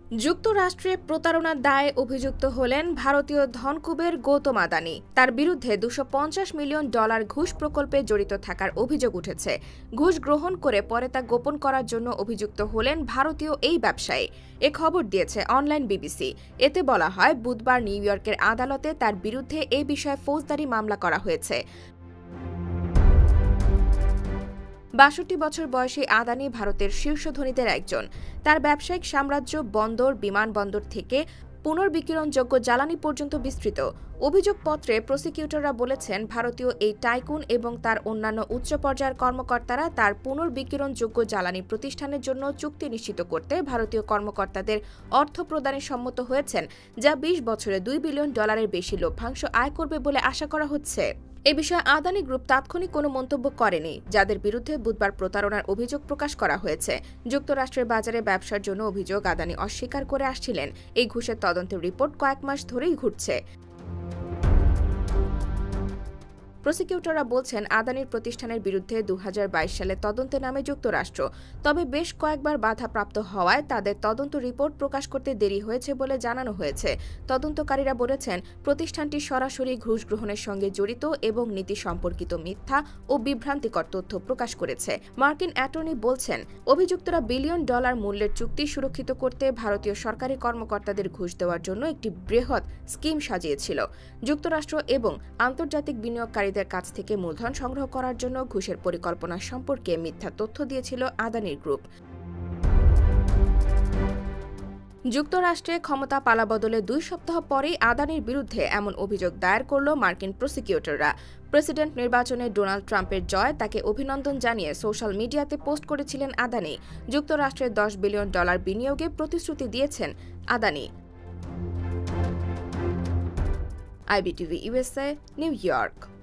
যুক্তরাষ্ট্রে প্রতারণার দায়ে অভিযুক্ত হলেন ভারতীয় ধনকুবের গৌতম আদানি। তার বিরুদ্ধে $250 মিলিয়ন ঘুষ প্রকল্পে জড়িত থাকার অভিযোগ উঠেছে। ঘুষ গ্রহণ করে পরে তা গোপন করার জন্য অভিযুক্ত হলেন ভারতীয় এই ব্যবসায়ী। এ খবর দিয়েছে অনলাইন বিবিসি। এতে বলা হয়, বুধবার নিউ ইয়র্কের আদালতে তার বিরুদ্ধে এ বিষয়ে ফৌজদারি মামলা করা হয়েছে। ৬২ বছর বয়সী আদানি ভারতের শীর্ষ ধনীদের একজন। তার ব্যবসায়িক সাম্রাজ্য বন্দর, বিমানবন্দর থেকে পুনর্বিকিরণযোগ্য জ্বালানি পর্যন্ত বিস্তৃত। অভিযোগপত্রে প্রসিকিউটররা বলেছেন, ভারতীয় এই টাইকুন এবং তার অন্যান্য উচ্চ পর্যায়ের কর্মকর্তারা তার পুনর্বিকিরণযোগ্য জ্বালানি প্রতিষ্ঠানের জন্য চুক্তি নিশ্চিত করতে ভারতীয় কর্মকর্তাদের অর্থ প্রদানে সম্মত হয়েছেন, যা ২০ বছরে $2 বিলিয়ন বেশি লভ্যাংশ আয় করবে বলে আশা করা হচ্ছে। এ বিষয়ে আদানি গ্রুপ তাৎক্ষণিক কোনো মন্তব্য করেনি, যাদের বিরুদ্ধে বুধবার প্রতারণার অভিযোগ প্রকাশ করা হয়েছে। যুক্তরাষ্ট্রের বাজারে ব্যবসার জন্য অভিযোগ আদানি অস্বীকার করে আসছিলেন। এই ঘুষের তদন্তের রিপোর্ট কয়েক মাস ধরেই ঘুরছে। প্রসিকিউটররা বলছেন, আদানির প্রতিষ্ঠানের বিরুদ্ধে ২০২২ সালে তদন্তে নামে যুক্তরাষ্ট্র। তবে বেশ কয়েকবার বাধাপ্রাপ্ত হওয়ায় তাদের তদন্ত রিপোর্ট প্রকাশ করতে দেরি হয়েছে বলে জানানো হয়েছে। তদন্তকারীরা বলেছেন, প্রতিষ্ঠানটি সরাসরি ঘুষ গ্রহণের সঙ্গে জড়িত এবং নীতি সম্পর্কিত মিথ্যা ও বিভ্রান্তিকর তথ্য প্রকাশ করেছে। মার্কিন অ্যাটর্নি বলছেন, অভিযুক্তরা $1 বিলিয়ন মূল্যের চুক্তি সুরক্ষিত করতে ভারতীয় সরকারি কর্মকর্তাদের ঘুষ দেওয়ার জন্য একটি বৃহৎ স্কিম সাজিয়েছিল। যুক্তরাষ্ট্র এবং আন্তর্জাতিক বিনিয়োগকারীদের কাছ থেকে মূলধন সংগ্রহ করার জন্য ঘুষের পরিকল্পনা সম্পর্কে মিথ্যা তথ্য দিয়েছিল আদানির গ্রুপ। যুক্তরাষ্ট্রে ক্ষমতা পালাবদলে 2 সপ্তাহ পরেই আদানির বিরুদ্ধে এমন অভিযোগ দায়ের করল মার্কিন প্রসিকিউটররা। প্রেসিডেন্ট নির্বাচনে ডোনাল্ড ট্রাম্পের জয় তাকে অভিনন্দন জানিয়ে সোশ্যাল মিডিয়াতে পোস্ট করেছিলেন আদানি। যুক্তরাষ্ট্রের $10 বিলিয়ন বিনিয়োগে প্রতিশ্রুতি দিয়েছেন Adani. IBTV USA, New York.